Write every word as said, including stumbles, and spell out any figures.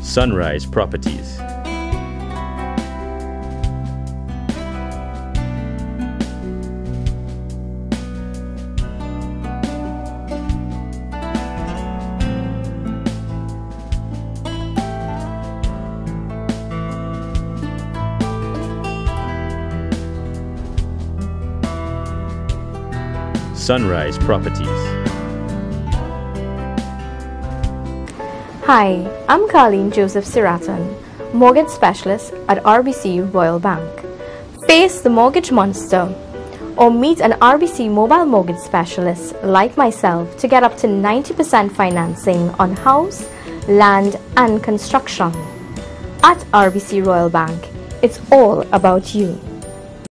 Sunrise Properties. Sunrise Properties. Hi, I'm Carleen Joseph Siratan, mortgage specialist at R B C Royal Bank. Face the mortgage monster or meet an R B C mobile mortgage specialist like myself to get up to ninety percent financing on house, land and construction. At R B C Royal Bank, it's all about you.